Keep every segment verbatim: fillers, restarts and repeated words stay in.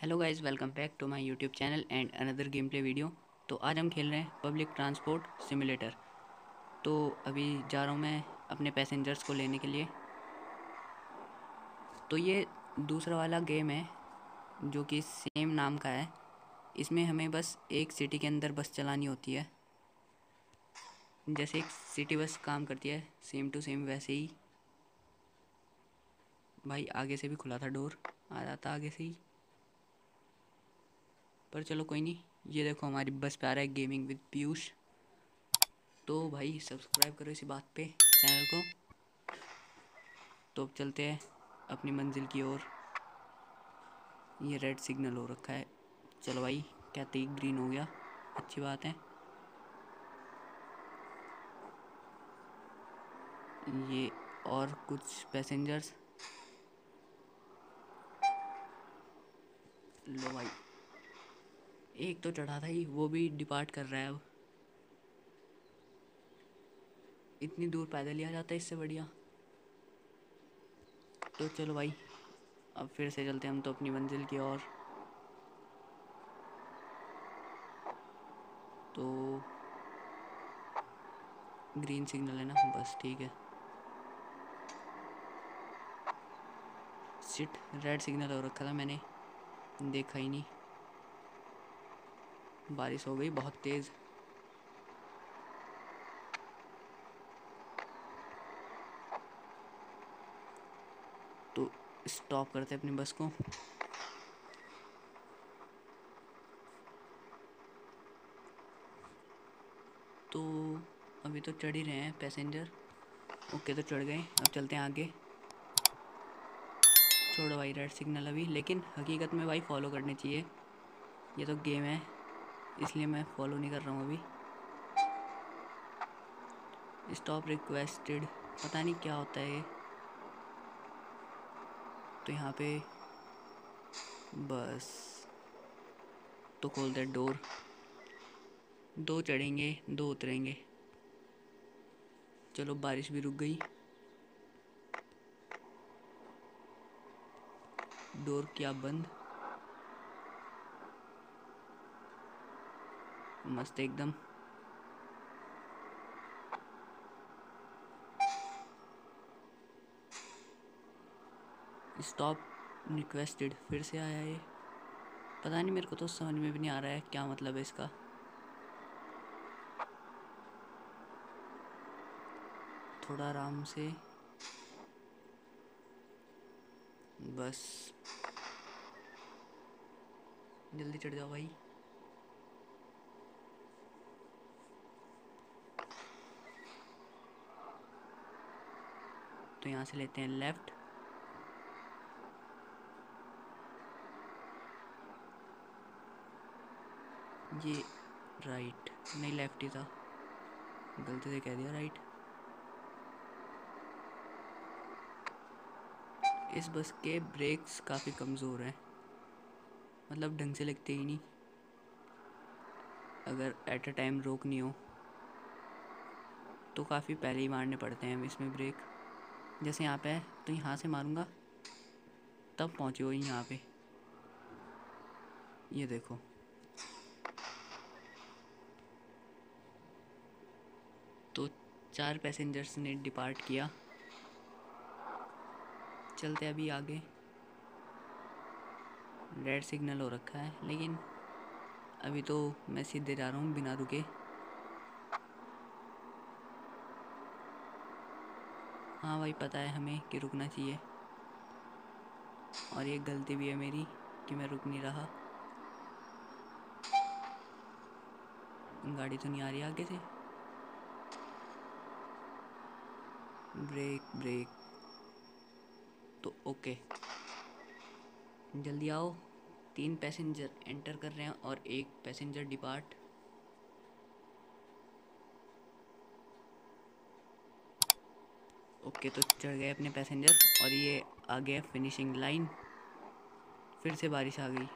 Hello guys, welcome back to my YouTube channel and another game play video. तो आज हम खेल रहे हैं पब्लिक ट्रांसपोर्ट सिमुलेटर। तो अभी जा रहा हूँ मैं अपने पैसेंजर्स को लेने के लिए। तो ये दूसरा वाला गेम है जो कि सेम नाम का है। इसमें हमें बस एक सिटी के अंदर बस चलानी होती है, जैसे एक सिटी बस काम करती है सेम टू सेम वैसे ही। भाई आगे से भी खुला था डोर, आ रहा था आगे से ही, पर चलो कोई नहीं। ये देखो हमारी बस पे आ रहा है गेमिंग विद पीयूष। तो भाई सब्सक्राइब करो इसी बात पे चैनल को। तो अब चलते हैं अपनी मंजिल की ओर। ये रेड सिग्नल हो रखा है, चलो भाई कहते ही ग्रीन हो गया, अच्छी बात है। ये और कुछ पैसेंजर्स, लो भाई एक तो चढ़ा था ही, वो भी डिपार्ट कर रहा है अब। इतनी दूर पैदल ही आ जाता है, इससे बढ़िया। तो चलो भाई अब फिर से चलते हैं हम तो अपनी मंजिल की ओर। तो ग्रीन सिग्नल है ना, बस ठीक है। शिट, रेड सिग्नल हो रखा था, मैंने देखा ही नहीं। बारिश हो गई बहुत तेज़। तो स्टॉप करते अपनी बस को। तो अभी तो चढ़ ही रहे हैं पैसेंजर। ओके तो चढ़ गए, अब चलते हैं आगे। छोड़ो भाई रेड सिग्नल अभी, लेकिन हकीकत में भाई फॉलो करने चाहिए। ये तो गेम है इसलिए मैं फॉलो नहीं कर रहा हूँ अभी। स्टॉप रिक्वेस्टेड, पता नहीं क्या होता है ये। तो यहाँ पे बस तो खोल दे डोर। दो चढ़ेंगे दो उतरेंगे। चलो बारिश भी रुक गई, डोर किया बंद। मस्त एकदम। स्टॉप रिक्वेस्टेड फिर से आया ये, पता नहीं, मेरे को तो समझ में भी नहीं आ रहा है क्या मतलब है इसका। थोड़ा आराम से, बस जल्दी चढ़ जाओ भाई। तो यहाँ से लेते हैं लेफ्ट। ये राइट, नहीं लेफ्ट ही था, गलती से कह दिया राइट। इस बस के ब्रेक्स काफ़ी कमज़ोर हैं, मतलब ढंग से लगते ही नहीं। अगर एट अ टाइम रोकनी हो तो काफ़ी पहले ही मारने पड़ते हैं इसमें ब्रेक। जैसे यहाँ पे है तो यहाँ से मारूंगा तब पहुँचे वो यहाँ पे, ये देखो। तो चार पैसेंजर्स ने डिपार्ट किया, चलते अभी आगे। रेड सिग्नल हो रखा है लेकिन अभी तो मैं सीधे जा रहा हूँ बिना रुके। हाँ भाई पता है हमें कि रुकना चाहिए, और ये गलती भी है मेरी कि मैं रुक नहीं रहा। गाड़ी तो नहीं आ रही आगे से, ब्रेक ब्रेक। तो ओके जल्दी आओ, तीन पैसेंजर एंटर कर रहे हैं और एक पैसेंजर डिपार्ट। ओके तो चढ़ गए अपने पैसेंजर और ये आ गया फिनिशिंग लाइन। फिर से बारिश आ गई।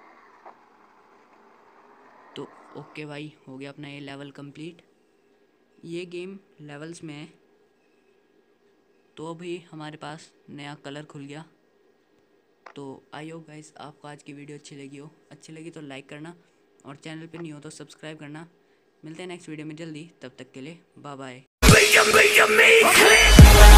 तो ओके भाई हो गया अपना ये लेवल कंप्लीट। ये गेम लेवल्स में है, तो अभी हमारे पास नया कलर खुल गया। तो आई होप गाइस आपको आज की वीडियो अच्छी लगी हो। अच्छी लगी तो लाइक करना और चैनल पे नहीं हो तो सब्सक्राइब करना। मिलते हैं नेक्स्ट वीडियो में जल्दी, तब तक के लिए बाय बाय।